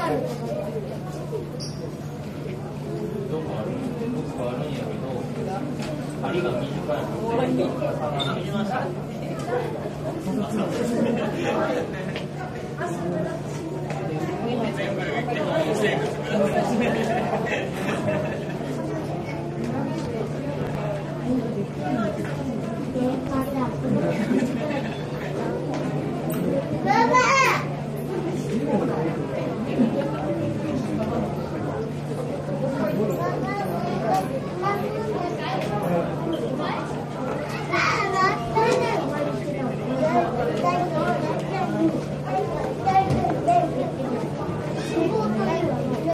どこあるんやけど、針が短いので、見ました。 爸爸。